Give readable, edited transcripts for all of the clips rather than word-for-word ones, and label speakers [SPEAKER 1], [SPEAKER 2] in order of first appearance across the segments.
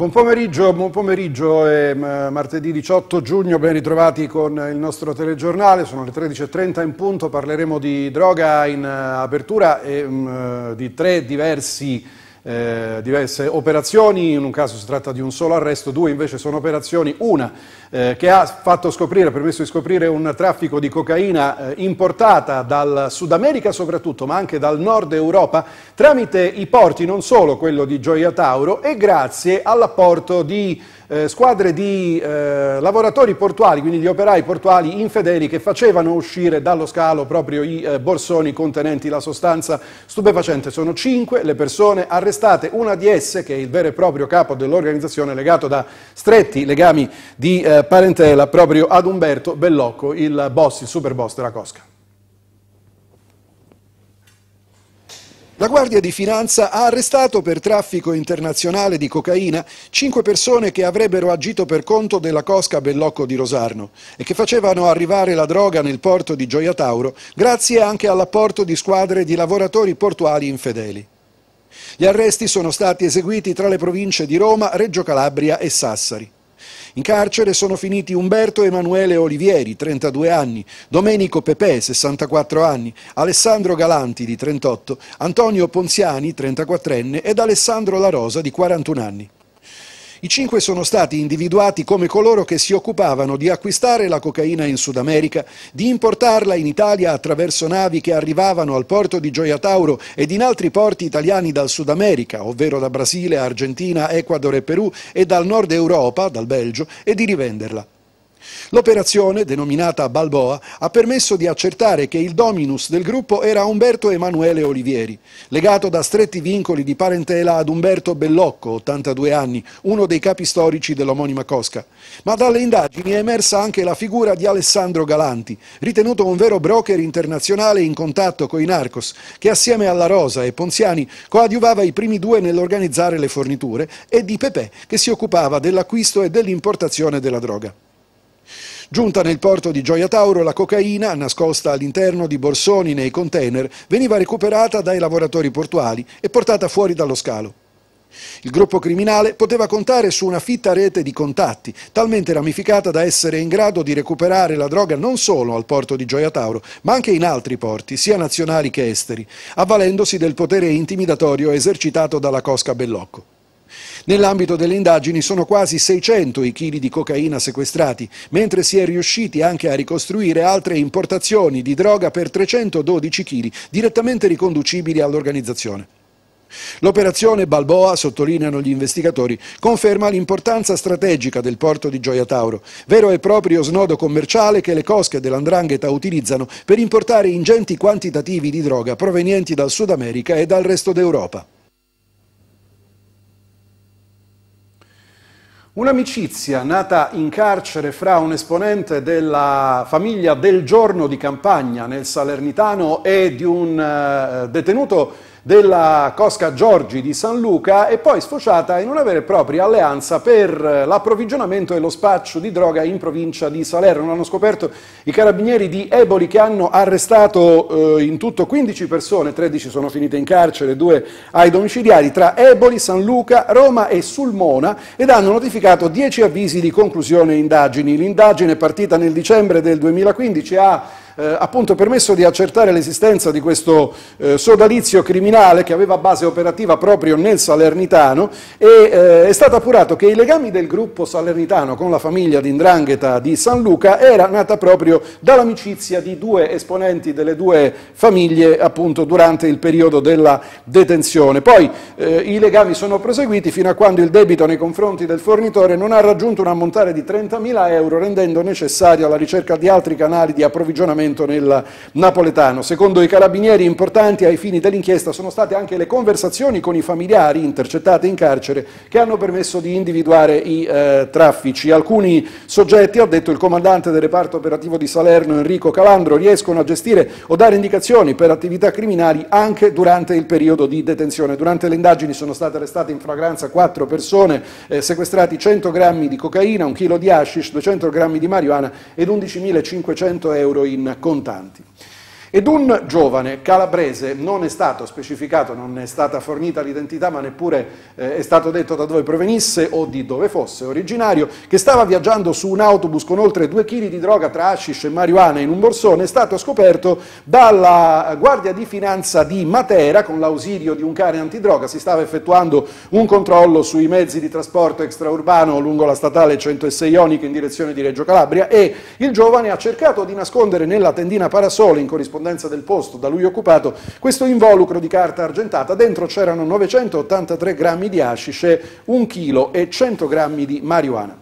[SPEAKER 1] Buon pomeriggio, è martedì 18 giugno, ben ritrovati con il nostro telegiornale, sono le 13:30 in punto, parleremo di droga in apertura e di tre diverse operazioni. In un caso si tratta di un solo arresto, due invece sono operazioni, una che ha permesso di scoprire un traffico di cocaina importata dal Sud America soprattutto, ma anche dal Nord Europa, tramite i porti, non solo quello di Gioia Tauro, e grazie all'apporto di squadre di lavoratori portuali, quindi di operai portuali infedeli che facevano uscire dallo scalo proprio i borsoni contenenti la sostanza stupefacente. Sono 5 le persone arrestate, una di esse, che è il vero e proprio capo dell'organizzazione, legato da stretti legami di parentela proprio ad Umberto Bellocco, il boss, il super boss della Cosca. La Guardia di Finanza ha arrestato per traffico internazionale di cocaina 5 persone che avrebbero agito per conto della Cosca Bellocco di Rosarno e che facevano arrivare la droga nel porto di Gioia Tauro grazie anche all'apporto di squadre di lavoratori portuali infedeli. Gli arresti sono stati eseguiti tra le province di Roma, Reggio Calabria e Sassari. In carcere sono finiti Umberto Emanuele Olivieri, 32 anni, Domenico Pepè, 64 anni, Alessandro Galanti, di 38, Antonio Ponziani, 34enne, ed Alessandro La Rosa, di 41 anni. I 5 sono stati individuati come coloro che si occupavano di acquistare la cocaina in Sud America, di importarla in Italia attraverso navi che arrivavano al porto di Gioia Tauro ed in altri porti italiani dal Sud America, ovvero da Brasile, Argentina, Ecuador e Perù, e dal Nord Europa, dal Belgio, e di rivenderla. L'operazione, denominata Balboa, ha permesso di accertare che il dominus del gruppo era Umberto Emanuele Olivieri, legato da stretti vincoli di parentela ad Umberto Bellocco, 82 anni, uno dei capi storici dell'omonima Cosca. Ma dalle indagini è emersa anche la figura di Alessandro Galanti, ritenuto un vero broker internazionale in contatto coi narcos, che assieme alla Rosa e Ponziani coadiuvava i primi due nell'organizzare le forniture, e di Pepè, che si occupava dell'acquisto e dell'importazione della droga. Giunta nel porto di Gioia Tauro, la cocaina, nascosta all'interno di borsoni nei container, veniva recuperata dai lavoratori portuali e portata fuori dallo scalo. Il gruppo criminale poteva contare su una fitta rete di contatti, talmente ramificata da essere in grado di recuperare la droga non solo al porto di Gioia Tauro, ma anche in altri porti, sia nazionali che esteri, avvalendosi del potere intimidatorio esercitato dalla Cosca Bellocco. Nell'ambito delle indagini sono quasi 600 i chili di cocaina sequestrati, mentre si è riusciti anche a ricostruire altre importazioni di droga per 312 chili, direttamente riconducibili all'organizzazione. L'operazione Balboa, sottolineano gli investigatori, conferma l'importanza strategica del porto di Gioia Tauro, vero e proprio snodo commerciale che le cosche dell''ndrangheta utilizzano per importare ingenti quantitativi di droga provenienti dal Sud America e dal resto d'Europa. Un'amicizia nata in carcere fra un esponente della famiglia Del Giorno di Campagna nel Salernitano e di un detenuto della Cosca Giorgi di San Luca è poi sfociata in una vera e propria alleanza per l'approvvigionamento e lo spaccio di droga in provincia di Salerno. Hanno scoperto i carabinieri di Eboli, che hanno arrestato in tutto 15 persone, 13 sono finite in carcere, 2 ai domiciliari, tra Eboli, San Luca, Roma e Sulmona, ed hanno notificato 10 avvisi di conclusione indagini. L'indagine, partita nel dicembre del 2015, ha appunto permesso di accertare l'esistenza di questo sodalizio criminale che aveva base operativa proprio nel Salernitano, e è stato appurato che i legami del gruppo salernitano con la famiglia di 'ndrangheta di San Luca era nata proprio dall'amicizia di 2 esponenti delle 2 famiglie appunto durante il periodo della detenzione. Poi i legami sono proseguiti fino a quando il debito nei confronti del fornitore non ha raggiunto un ammontare di 30.000 euro, rendendo necessaria la ricerca di altri canali di approvvigionamento nel napoletano. Secondo i carabinieri, importanti ai fini dell'inchiesta sono state anche le conversazioni con i familiari intercettate in carcere, che hanno permesso di individuare i traffici. Alcuni soggetti, ha detto il comandante del reparto operativo di Salerno Enrico Calandro, riescono a gestire o dare indicazioni per attività criminali anche durante il periodo di detenzione. Durante le indagini sono state arrestate in flagranza 4 persone, sequestrati 100 grammi di cocaina, 1 chilo di hashish, 200 grammi di marijuana ed 11.500 euro in contanti. ed un giovane calabrese, non è stato specificato, non è stata fornita l'identità, ma neppure è stato detto da dove provenisse o di dove fosse originario, che stava viaggiando su un autobus con oltre 2 kg di droga tra hashish e marijuana in un borsone, è stato scoperto dalla Guardia di Finanza di Matera con l'ausilio di un cane antidroga. Si stava effettuando un controllo sui mezzi di trasporto extraurbano lungo la statale 106 Ionica in direzione di Reggio Calabria e il giovane ha cercato di nascondere nella tendina parasole, in corrispondenza del posto da lui occupato, questo involucro di carta argentata. Dentro c'erano 983 grammi di hashish e 1 chilo e 100 grammi di marijuana.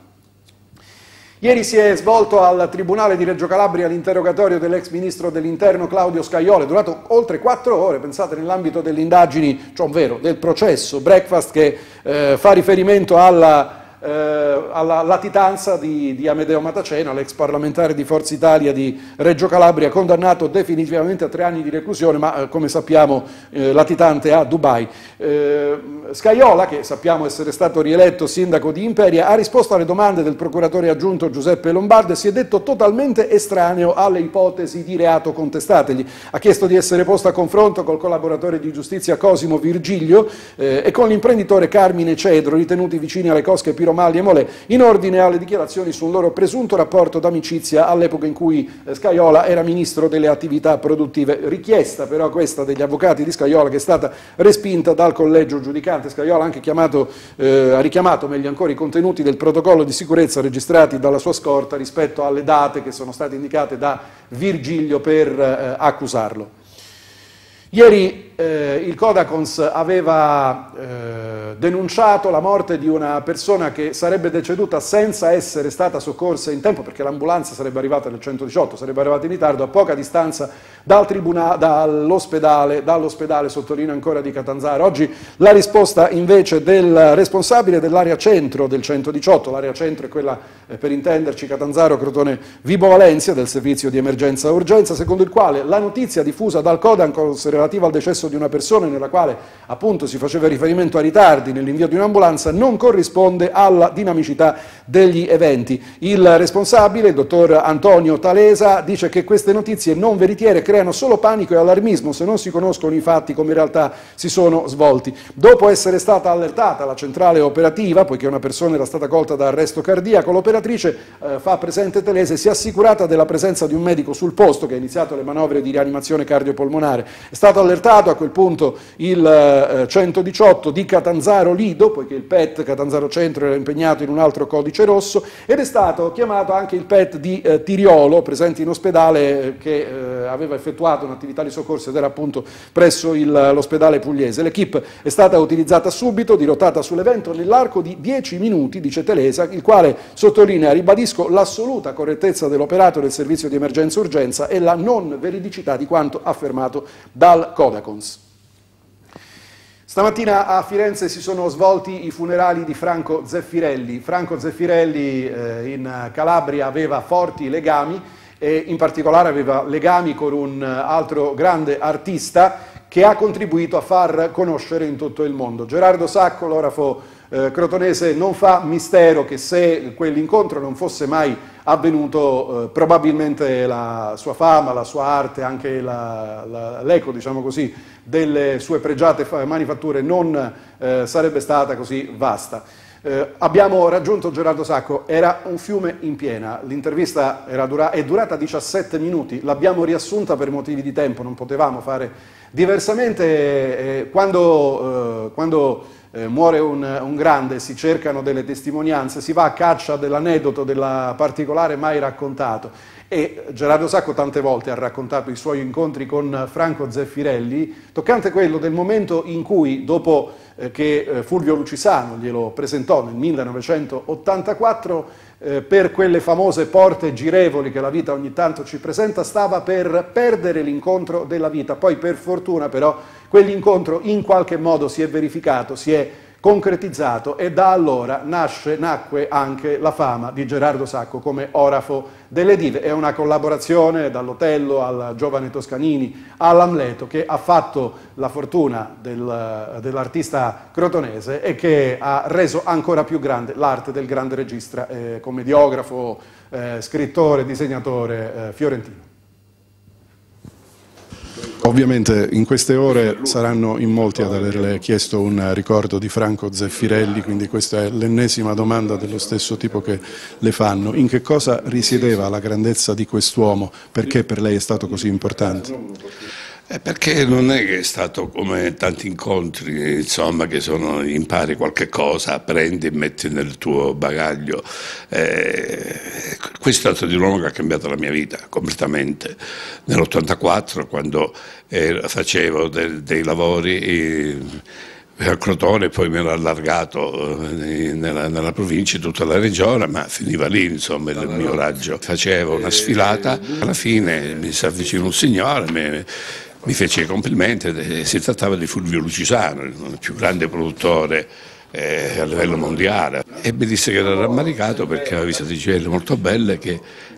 [SPEAKER 1] Ieri si è svolto al Tribunale di Reggio Calabria l'interrogatorio dell'ex ministro dell'Interno Claudio Scajola, è durato oltre 4 ore, pensate, nell'ambito delle indagini, cioè ovvero del processo Breakfast, che fa riferimento alla latitanza di Amedeo Matacena, l'ex parlamentare di Forza Italia di Reggio Calabria, condannato definitivamente a 3 anni di reclusione, ma come sappiamo latitante a Dubai. Scajola, che sappiamo essere stato rieletto sindaco di Imperia, ha risposto alle domande del procuratore aggiunto Giuseppe Lombardo e si è detto totalmente estraneo alle ipotesi di reato contestategli. Ha chiesto di essere posto a confronto col collaboratore di giustizia Cosimo Virgilio e con l'imprenditore Carmine Cedro, ritenuti vicini alle cosche Piromali e Molè, in ordine alle dichiarazioni su un loro presunto rapporto d'amicizia all'epoca in cui Scajola era ministro delle attività produttive. Richiesta però questa degli avvocati di Scajola, che è stata respinta dal collegio giudicante. Scajola ha anche ha richiamato meglio ancora i contenuti del protocollo di sicurezza registrati dalla sua scorta rispetto alle date che sono state indicate da Virgilio per accusarlo. Ieri il Codacons aveva denunciato la morte di una persona che sarebbe deceduta senza essere stata soccorsa in tempo, perché l'ambulanza sarebbe arrivata nel 118, sarebbe arrivata in ritardo, a poca distanza dall'ospedale, sottolineo ancora, di Catanzaro. Oggi la risposta invece del responsabile dell'area centro del 118, l'area centro è quella, per intenderci, Catanzaro, Crotone, Vibo Valentia, del servizio di emergenza e urgenza, secondo il quale la notizia diffusa dal Codacons relativa al decesso di una persona, nella quale appunto si faceva riferimento a ritardi nell'invio di un'ambulanza, non corrisponde alla dinamicità degli eventi. Il responsabile, il dottor Antonio Talesa, dice che queste notizie non veritiere creano solo panico e allarmismo se non si conoscono i fatti come in realtà si sono svolti. Dopo essere stata allertata la centrale operativa, poiché una persona era stata colta da arresto cardiaco, l'operatrice, fa presente Talese, si è assicurata della presenza di un medico sul posto che ha iniziato le manovre di rianimazione cardiopolmonare. È stato allertato a quel punto il 118 di Catanzaro Lido, poiché il PET Catanzaro Centro era impegnato in un altro codice rosso, ed è stato chiamato anche il PET di Tiriolo, presente in ospedale, che aveva effettuato un'attività di soccorso ed era appunto presso l'ospedale pugliese. L'equipe è stata utilizzata subito, dirottata sull'evento nell'arco di 10 minuti, dice Telesa, il quale sottolinea, ribadisco, l'assoluta correttezza dell'operato del servizio di emergenza-urgenza e la non veridicità di quanto affermato dal Codacons. Stamattina a Firenze si sono svolti i funerali di Franco Zeffirelli. Franco Zeffirelli in Calabria aveva forti legami e in particolare aveva legami con un altro grande artista che ha contribuito a far conoscere in tutto il mondo. Gerardo Sacco, l'orafo crotonese, non fa mistero che se quell'incontro non fosse mai avvenuto, probabilmente la sua fama, la sua arte, anche l'eco, diciamo così, delle sue pregiate manifatture non sarebbe stata così vasta. Abbiamo raggiunto Gerardo Sacco, era un fiume in piena, l'intervista è durata 17 minuti, l'abbiamo riassunta per motivi di tempo, non potevamo fare diversamente. Quando muore un grande, si cercano delle testimonianze, si va a caccia dell'aneddoto, della particolare mai raccontato. E Gerardo Sacco tante volte ha raccontato i suoi incontri con Franco Zeffirelli, toccante quello del momento in cui, dopo che Fulvio Lucisano glielo presentò nel 1984, per quelle famose porte girevoli che la vita ogni tanto ci presenta, stava per perdere l'incontro della vita. Poi per fortuna però quell'incontro in qualche modo si è verificato, si è concretizzato e da allora nacque anche la fama di Gerardo Sacco come orafo delle dive. È una collaborazione dall'Otello al Giovane Toscanini all'Amleto che ha fatto la fortuna dell'artista crotonese e che ha reso ancora più grande l'arte del grande regista, commediografo, scrittore, disegnatore fiorentino. Ovviamente in queste ore saranno in molti ad averle chiesto un ricordo di Franco Zeffirelli, quindi questa è l'ennesima domanda dello stesso tipo che le fanno. In che cosa risiedeva la grandezza di quest'uomo? Perché per lei è stato così importante?
[SPEAKER 2] Perché non è che è stato come tanti incontri, insomma, che impari qualche cosa, prendi e metti nel tuo bagaglio. Questo è stato di un uomo che ha cambiato la mia vita completamente. Nell'84, quando facevo dei lavori a Crotone, poi mi ero allargato nella provincia, in tutta la regione, ma finiva lì, insomma, il mio raggio. Facevo una sfilata, alla fine mi si avvicinò un signore, mi fece i complimenti, si trattava di Fulvio Lucisano, il più grande produttore a livello mondiale, e mi disse che era rammaricato perché aveva visto dei gioielli molto belle che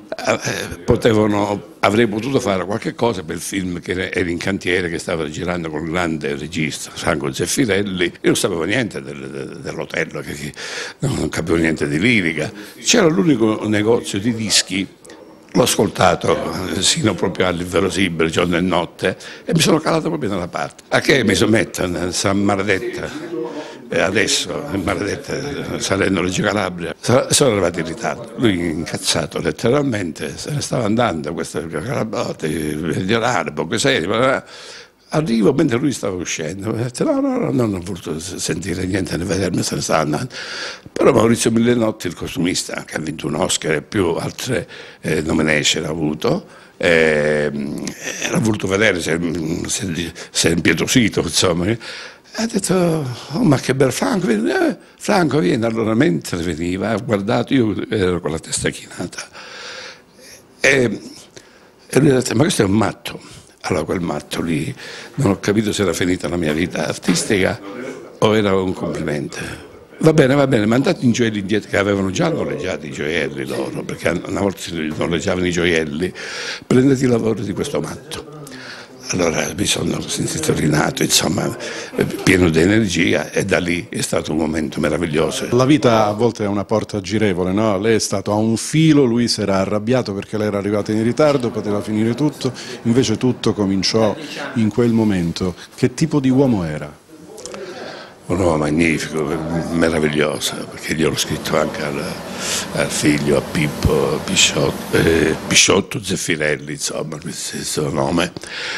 [SPEAKER 2] avrei potuto fare qualche cosa per il film che era in cantiere, che stava girando con il grande regista Franco Zeffirelli. Io non sapevo niente dell'Otello, non capivo niente di lirica. C'era l'unico negozio di dischi. L'ho ascoltato sino proprio all'inverosimile, giorno e notte, e mi sono calato proprio nella parte. A che mi sono San Maledetta, adesso, Maledetta, salendo Reggio Calabria, sono arrivato in ritardo. Lui incazzato letteralmente, se ne stava andando, questo Calabotti, Mediolare, poche serie. Arrivo mentre lui stava uscendo, ho detto no, non ho voluto sentire niente né vedermi, se ne stava andando. Però Maurizio Millenotti, il costumista, che ha vinto un Oscar e più altre nomination ha avuto, era voluto vedere se è impietosito, insomma. Ha detto, oh, ma che bel Franco, Franco viene. Allora mentre veniva, ha guardato, io ero con la testa chinata, e lui ha detto, ma questo è un matto. Allora quel matto lì, non ho capito se era finita la mia vita artistica o era un complimento. Va bene, mandate i gioielli indietro, che avevano già noleggiato i gioielli loro, perché una volta noleggiavano i gioielli, prendete il lavoro di questo matto. Allora mi sono sentito rinato, insomma, pieno di energia, e da lì è stato un momento meraviglioso.
[SPEAKER 1] La vita a volte è una porta girevole, no? Lei è stato a un filo, lui si era arrabbiato perché lei era arrivata in ritardo, poteva finire tutto, invece tutto cominciò in quel momento. Che tipo di uomo era?
[SPEAKER 2] Un uomo magnifico, meraviglioso, perché gliel'ho scritto anche al figlio, a Pippo Pisciotto Zeffirelli, insomma, questo è il suo nome,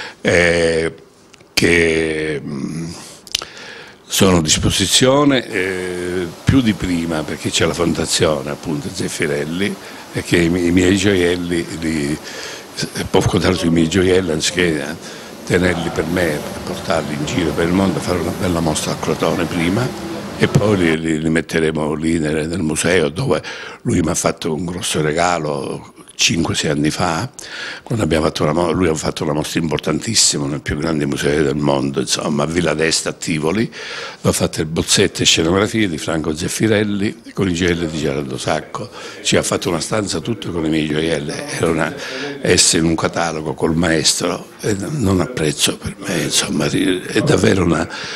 [SPEAKER 2] che sono a disposizione più di prima, perché c'è la fondazione appunto Zeffirelli, e che i miei gioielli, può contare sui miei gioielli anziché tenerli per me, portarli in giro per il mondo, fare una bella mostra a Crotone prima, e poi li metteremo lì nel museo, dove lui mi ha fatto un grosso regalo 5-6 anni fa, quando lui ha fatto una mostra importantissima nel più grande museo del mondo, insomma, a Villa d'Este a Tivoli, dove ha fatto il bozzetto e scenografie di Franco Zeffirelli con i gioielli di Gerardo Sacco. Ci ha fatto una stanza tutta con i miei gioielli, era essere in un catalogo col maestro, e non a prezzo per me, insomma, è davvero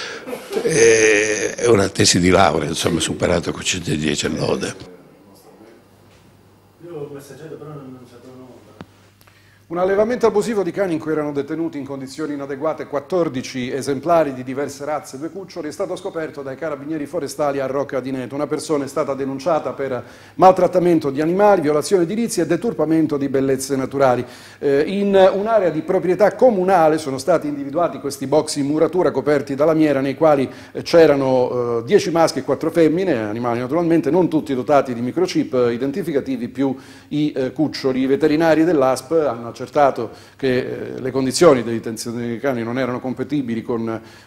[SPEAKER 2] una tesi di laurea, insomma, superato con 110 e lode.
[SPEAKER 1] Un allevamento abusivo di cani in cui erano detenuti in condizioni inadeguate 14 esemplari di diverse razze, 2 cuccioli, è stato scoperto dai carabinieri forestali a Rocca di Neto. Una persona è stata denunciata per maltrattamento di animali, violazione edilizia e deturpamento di bellezze naturali. In un'area di proprietà comunale sono stati individuati questi box in muratura coperti da lamiera, nei quali c'erano 10 maschi e 4 femmine, animali naturalmente, non tutti dotati di microchip identificativi, più i cuccioli. I veterinari dell'ASP hanno accertato che le condizioni di detenzione dei cani non erano compatibili con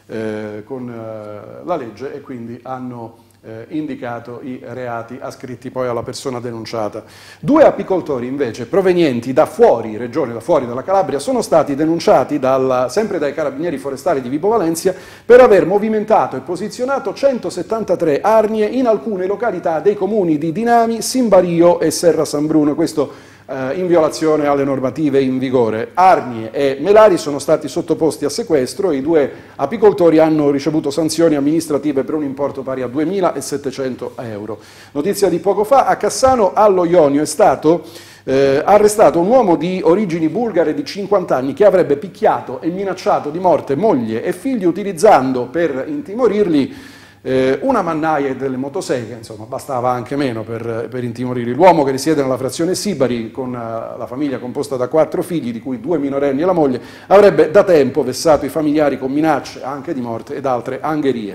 [SPEAKER 1] la legge, e quindi hanno indicato i reati ascritti poi alla persona denunciata. 2 apicoltori invece provenienti da fuori regione, da fuori dalla Calabria, sono stati denunciati sempre dai carabinieri forestali di Vibo Valentia per aver movimentato e posizionato 173 arnie in alcune località dei comuni di Dinami, Simbario e Serra San Bruno. Questo in violazione alle normative in vigore. Arnie e melari sono stati sottoposti a sequestro, e i 2 apicoltori hanno ricevuto sanzioni amministrative per un importo pari a 2.700 euro. Notizia di poco fa: a Cassano allo Ionio è stato arrestato un uomo di origini bulgare di 50 anni che avrebbe picchiato e minacciato di morte moglie e figli utilizzando per intimorirli una mannaia e delle motoseghe, insomma bastava anche meno per intimorirli. L'uomo, che risiede nella frazione Sibari con la famiglia composta da 4 figli, di cui 2 minorenni e la moglie, avrebbe da tempo vessato i familiari con minacce anche di morte ed altre angherie.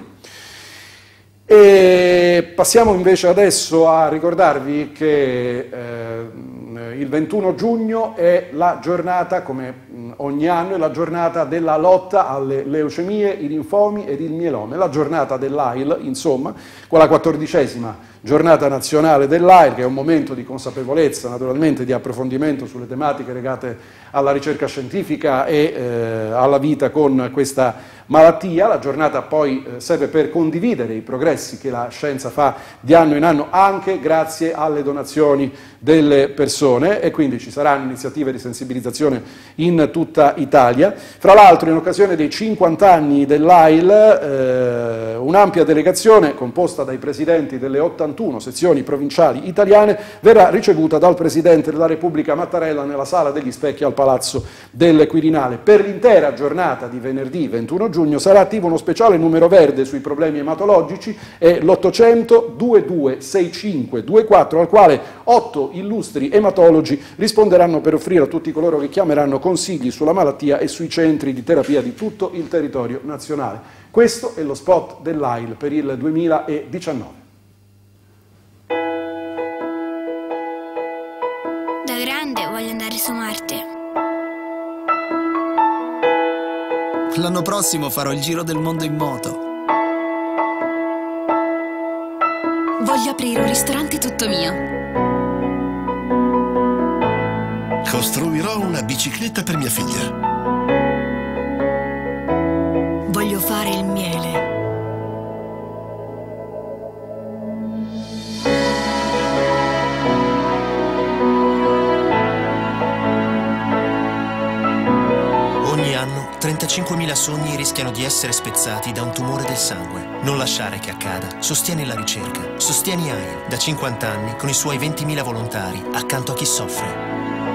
[SPEAKER 1] E passiamo invece adesso a ricordarvi che il 21 giugno è la giornata, come ogni anno, è la giornata della lotta alle leucemie, i linfomi ed il mielome, la giornata dell'AIL, insomma, con la 14ª giornata nazionale dell'AIL, che è un momento di consapevolezza, naturalmente di approfondimento sulle tematiche legate alla ricerca scientifica e alla vita con questa malattia. La giornata poi serve per condividere i progressi che la scienza fa di anno in anno, anche grazie alle donazioni delle persone, e quindi ci saranno iniziative di sensibilizzazione in tutta Italia. Fra l'altro, in occasione dei 50 anni dell'AIL, un'ampia delegazione composta dai presidenti delle 81 sezioni provinciali italiane verrà ricevuta dal Presidente della Repubblica Mattarella nella Sala degli Specchi al Palazzo del Quirinale. Per l'intera giornata di venerdì 21 giugno sarà attivo uno speciale numero verde sui problemi ematologici, è l'800 226524, al quale 8 illustri ematologi risponderanno per offrire a tutti coloro che chiameranno consigli sulla malattia e sui centri di terapia di tutto il territorio nazionale. Questo è lo spot dell'AIL per il 2019.
[SPEAKER 3] Da grande voglio andare su Marte.
[SPEAKER 4] L'anno prossimo farò il giro del mondo in moto.
[SPEAKER 5] Voglio aprire un ristorante tutto mio.
[SPEAKER 6] Costruirò una bicicletta per mia figlia.
[SPEAKER 5] Voglio fare il miele.
[SPEAKER 6] Ogni anno 35.000 sogni rischiano di essere spezzati da un tumore del sangue. Non lasciare che accada. Sostieni la ricerca. Sostieni AIL da 50 anni con i suoi 20.000 volontari accanto a chi soffre.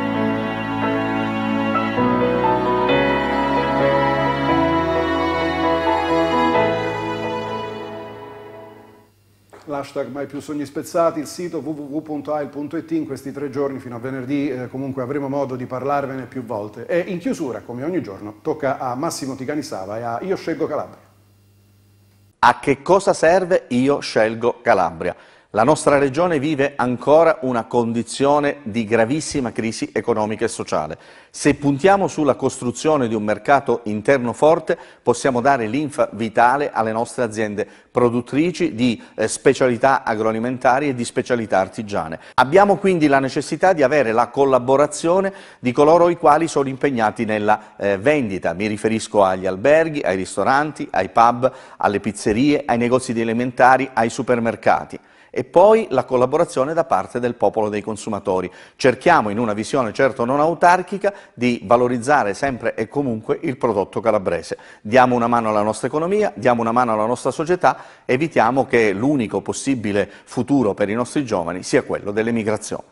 [SPEAKER 1] L'hashtag Mai più sogni spezzati, il sito www.ail.it. In questi 3 giorni fino a venerdì comunque avremo modo di parlarvene più volte. E in chiusura, come ogni giorno, tocca a Massimo Ticanisava e a Io Scelgo Calabria.
[SPEAKER 7] A che cosa serve Io Scelgo Calabria? La nostra regione vive ancora una condizione di gravissima crisi economica e sociale. Se puntiamo sulla costruzione di un mercato interno forte, possiamo dare linfa vitale alle nostre aziende produttrici di specialità agroalimentari e di specialità artigiane. Abbiamo quindi la necessità di avere la collaborazione di coloro i quali sono impegnati nella vendita. Mi riferisco agli alberghi, ai ristoranti, ai pub, alle pizzerie, ai negozi di alimentari, ai supermercati. E poi la collaborazione da parte del popolo dei consumatori. Cerchiamo, in una visione certo non autarchica, di valorizzare sempre e comunque il prodotto calabrese. Diamo una mano alla nostra economia, diamo una mano alla nostra società, evitiamo che l'unico possibile futuro per i nostri giovani sia quello dell'emigrazione.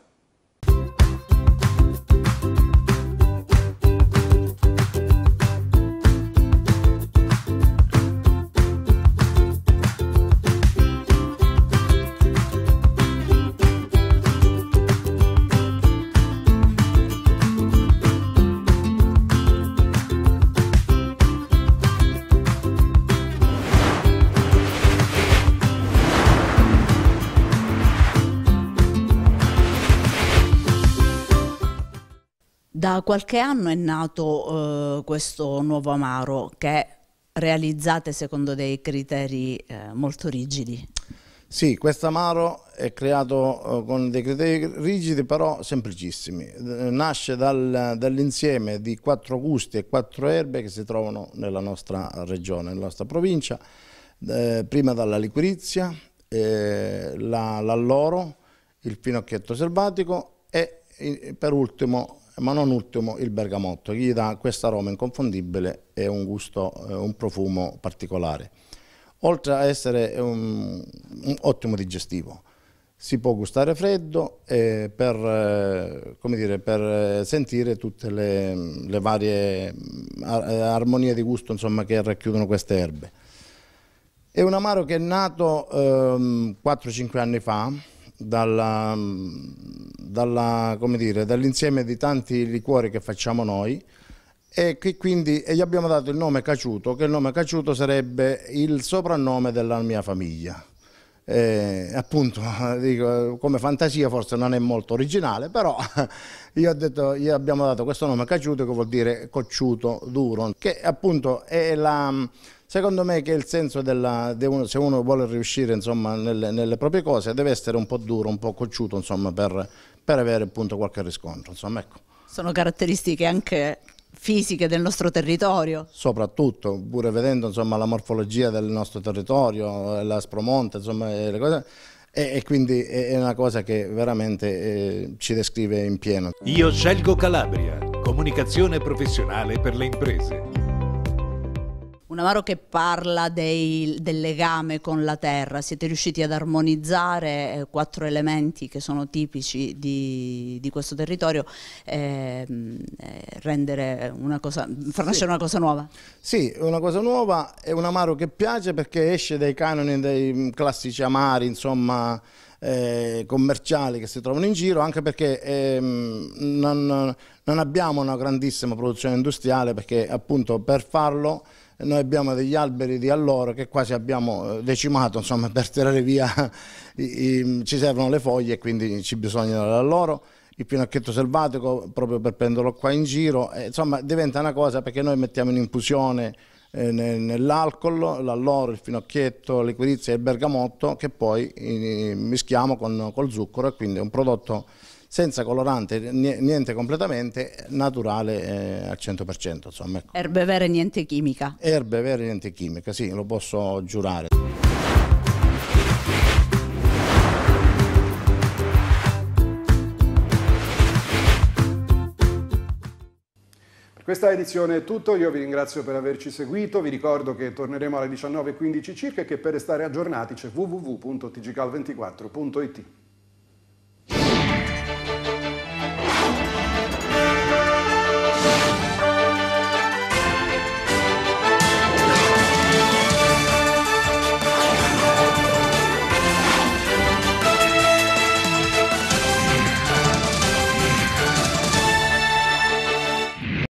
[SPEAKER 8] Da qualche anno è nato questo nuovo amaro che realizzate secondo dei criteri molto rigidi.
[SPEAKER 9] Sì, questo amaro è creato con dei criteri rigidi però semplicissimi. Nasce dall'insieme di 4 gusti e 4 erbe che si trovano nella nostra regione, nella nostra provincia, prima dalla liquirizia, l'alloro, il finocchietto selvatico e per ultimo, ma non ultimo, il bergamotto, che gli dà questo aroma inconfondibile e un gusto, un profumo particolare. Oltre a essere un ottimo digestivo, si può gustare freddo come dire, per sentire tutte le varie armonie di gusto, insomma, che racchiudono queste erbe. È un amaro che è nato 4-5 anni fa dall'insieme di tanti liquori che facciamo noi, e quindi gli abbiamo dato il nome Caciuto, che il nome Caciuto sarebbe il soprannome della mia famiglia. Appunto, dico, come fantasia forse non è molto originale, però io ho detto, gli abbiamo dato questo nome Caciuto, che vuol dire cocciuto, duro, che appunto è secondo me che è il senso se uno vuole riuscire, insomma, nelle proprie cose, deve essere un po' duro, un po' cocciuto, insomma, per avere appunto qualche riscontro, insomma, ecco.
[SPEAKER 8] Sono caratteristiche anche fisiche del nostro territorio.
[SPEAKER 9] Soprattutto, pure vedendo, insomma, la morfologia del nostro territorio, l'aspromonte, insomma, le cose, e quindi è una cosa che veramente ci descrive in pieno.
[SPEAKER 10] Io scelgo Calabria, comunicazione professionale per le imprese.
[SPEAKER 8] Un amaro che parla del legame con la terra. Siete riusciti ad armonizzare 4 elementi che sono tipici di questo territorio, rendere una cosa, far nascere una cosa nuova.
[SPEAKER 9] Sì, una cosa nuova, è un amaro che piace perché esce dai canoni dei classici amari, insomma, commerciali che si trovano in giro, anche perché non abbiamo una grandissima produzione industriale, perché appunto per farlo noi abbiamo degli alberi di alloro che quasi abbiamo decimato, insomma, per tirare via, ci servono le foglie e quindi ci bisogna dell'alloro, il pinocchietto selvatico proprio per prenderlo qua in giro, insomma diventa una cosa, perché noi mettiamo in infusione nell'alcol, l'alloro, il finocchietto, le liquirizia e il bergamotto, che poi mischiamo col zucchero, e quindi è un prodotto senza colorante, niente, completamente naturale al 100%. Insomma, ecco.
[SPEAKER 8] Erbe vere, niente chimica.
[SPEAKER 9] Erbe vere, niente chimica, sì, lo posso giurare.
[SPEAKER 1] Per questa edizione è tutto, io vi ringrazio per averci seguito, vi ricordo che torneremo alle 19:15 circa e che per restare aggiornati c'è www.tgcal24.it.